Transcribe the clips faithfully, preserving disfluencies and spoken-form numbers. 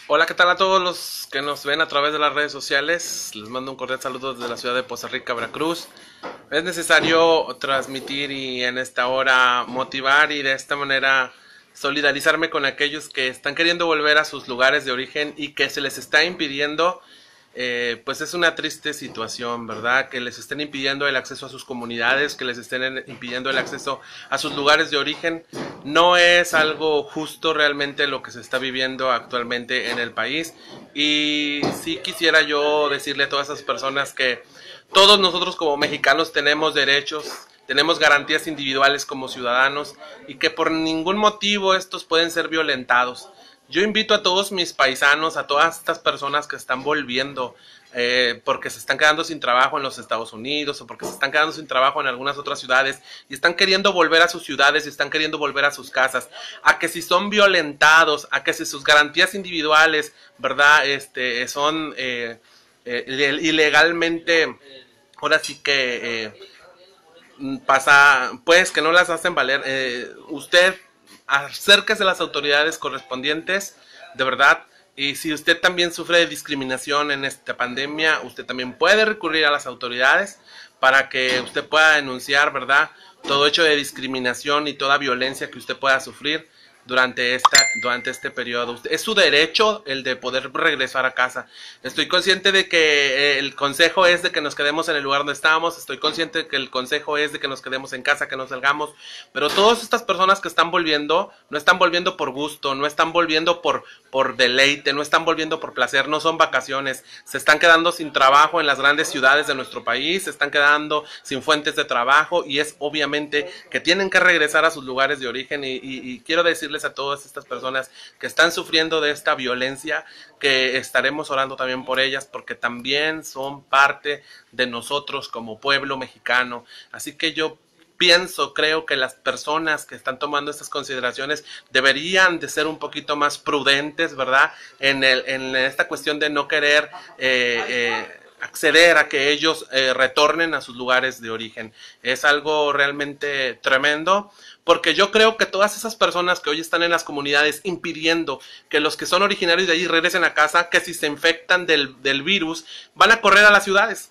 Hola, ¿qué tal a todos los que nos ven a través de las redes sociales? Les mando un cordial saludo desde la ciudad de Poza Rica, Veracruz. Es necesario transmitir y en esta hora motivar y de esta manera solidarizarme con aquellos que están queriendo volver a sus lugares de origen y que se les está impidiendo. Eh, pues es una triste situación, ¿verdad? Que les estén impidiendo el acceso a sus comunidades, que les estén impidiendo el acceso a sus lugares de origen. No es algo justo realmente lo que se está viviendo actualmente en el país. Y sí quisiera yo decirle a todas esas personas que todos nosotros como mexicanos tenemos derechos, tenemos garantías individuales como ciudadanos y que por ningún motivo estos pueden ser violentados. Yo invito a todos mis paisanos, a todas estas personas que están volviendo eh, porque se están quedando sin trabajo en los Estados Unidos o porque se están quedando sin trabajo en algunas otras ciudades y están queriendo volver a sus ciudades y están queriendo volver a sus casas, a que si son violentados, a que si sus garantías individuales, ¿verdad? Este, son eh, eh, ilegalmente, ahora sí que eh, pasa, pues que no las hacen valer, eh, usted acérquese a las autoridades correspondientes, de verdad. Y si usted también sufre de discriminación en esta pandemia, usted también puede recurrir a las autoridades para que usted pueda denunciar, ¿verdad?, todo hecho de discriminación y toda violencia que usted pueda sufrir durante esta durante este periodo. Es su derecho el de poder regresar a casa. Estoy consciente de que el consejo es de que nos quedemos en el lugar donde estábamos, estoy consciente de que el consejo es de que nos quedemos en casa, que no salgamos, pero todas estas personas que están volviendo, no están volviendo por gusto, no están volviendo por, por deleite, no están volviendo por placer, no son vacaciones, se están quedando sin trabajo en las grandes ciudades de nuestro país, se están quedando sin fuentes de trabajo y es obviamente que tienen que regresar a sus lugares de origen y, y, y quiero decirles a todas estas personas que están sufriendo de esta violencia que estaremos orando también por ellas porque también son parte de nosotros como pueblo mexicano. Así que yo pienso, creo que las personas que están tomando estas consideraciones deberían de ser un poquito más prudentes, ¿verdad? En, el, en esta cuestión de no querer eh, eh, acceder a que ellos eh, retornen a sus lugares de origen. Es algo realmente tremendo, porque yo creo que todas esas personas que hoy están en las comunidades impidiendo que los que son originarios de allí regresen a casa, que si se infectan del, del virus, van a correr a las ciudades.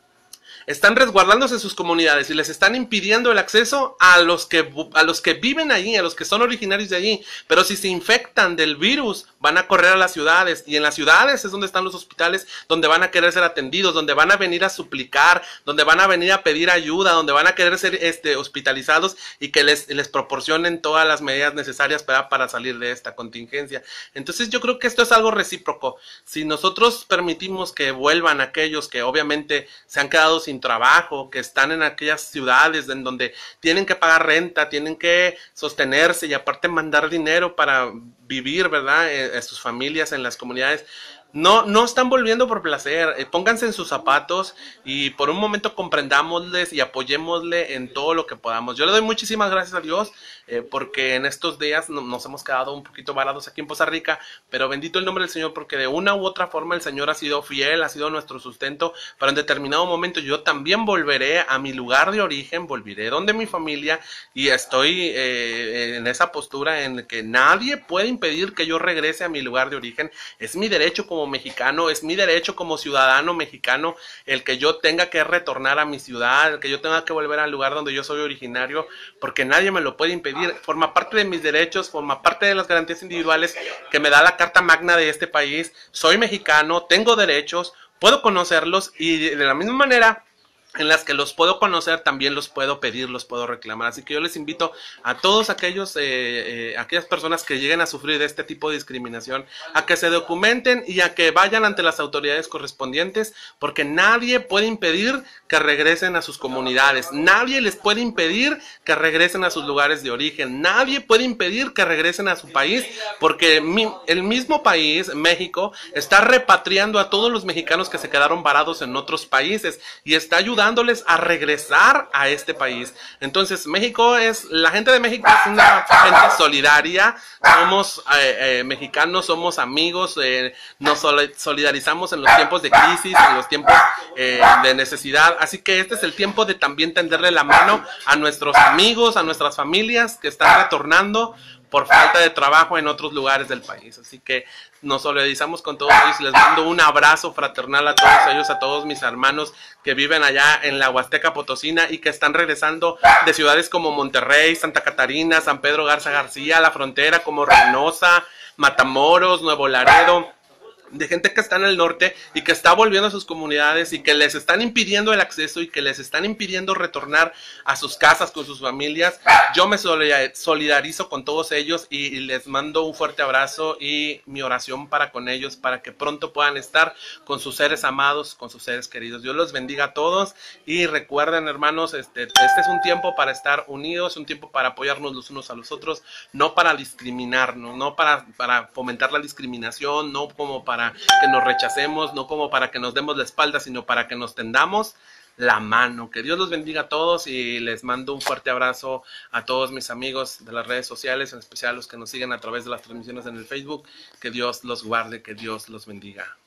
Están resguardándose en sus comunidades y les están impidiendo el acceso a los que a los que viven allí, a los que son originarios de allí. Pero si se infectan del virus, van a correr a las ciudades. Y en las ciudades es donde están los hospitales, donde van a querer ser atendidos, donde van a venir a suplicar, donde van a venir a pedir ayuda, donde van a querer ser este, hospitalizados y que les, les proporcionen todas las medidas necesarias para, para salir de esta contingencia. Entonces yo creo que esto es algo recíproco. Si nosotros permitimos que vuelvan aquellos que obviamente se han quedado sin trabajo, que están en aquellas ciudades en donde tienen que pagar renta, tienen que sostenerse y aparte mandar dinero para vivir, ¿verdad?, en, en sus familias, en las comunidades, no, no están volviendo por placer. Eh, pónganse en sus zapatos y por un momento comprendámosles y apoyémosle en todo lo que podamos. Yo le doy muchísimas gracias a Dios eh, porque en estos días no, nos hemos quedado un poquito varados aquí en Poza Rica, pero bendito el nombre del Señor porque de una u otra forma el Señor ha sido fiel, ha sido nuestro sustento, pero en determinado momento yo también volveré a mi lugar de origen, volveré donde mi familia y estoy eh, en esa postura en que nadie puede impedir que yo regrese a mi lugar de origen. Es mi derecho como mexicano, es mi derecho como ciudadano mexicano el que yo tenga que retornar a mi ciudad, el que yo tenga que volver al lugar donde yo soy originario, porque nadie me lo puede impedir. Forma parte de mis derechos, forma parte de las garantías individuales que me da la Carta Magna de este país. Soy mexicano, tengo derechos, puedo conocerlos y de la misma manera en las que los puedo conocer, también los puedo pedir, los puedo reclamar. Así que yo les invito a todos aquellos, eh, eh, aquellas personas que lleguen a sufrir de este tipo de discriminación, a que se documenten y a que vayan ante las autoridades correspondientes, porque nadie puede impedir que regresen a sus comunidades, nadie les puede impedir que regresen a sus lugares de origen, nadie puede impedir que regresen a su país, porque mi, el mismo país, México, está repatriando a todos los mexicanos que se quedaron varados en otros países y está ayudando dándoles a regresar a este país. Entonces México es, la gente de México es una gente solidaria, somos eh, eh, mexicanos, somos amigos, eh, nos solidarizamos en los tiempos de crisis, en los tiempos eh, de necesidad, así que este es el tiempo de también tenderle la mano a nuestros amigos, a nuestras familias que están retornando, por falta de trabajo en otros lugares del país. Así que nos solidarizamos con todos ellos y les mando un abrazo fraternal a todos ellos, a todos mis hermanos que viven allá en la Huasteca Potosina y que están regresando de ciudades como Monterrey, Santa Catarina, San Pedro Garza García, la frontera, como Reynosa, Matamoros, Nuevo Laredo, de gente que está en el norte y que está volviendo a sus comunidades y que les están impidiendo el acceso y que les están impidiendo retornar a sus casas con sus familias. Yo me solidarizo con todos ellos y les mando un fuerte abrazo y mi oración para con ellos, para que pronto puedan estar con sus seres amados, con sus seres queridos. Dios los bendiga a todos y recuerden, hermanos, este, este es un tiempo para estar unidos, un tiempo para apoyarnos los unos a los otros, no para discriminarnos, no para, para fomentar la discriminación, no como para para que nos rechacemos, no como para que nos demos la espalda, sino para que nos tendamos la mano. Que Dios los bendiga a todos y les mando un fuerte abrazo a todos mis amigos de las redes sociales, en especial los que nos siguen a través de las transmisiones en el Facebook. Que Dios los guarde, que Dios los bendiga.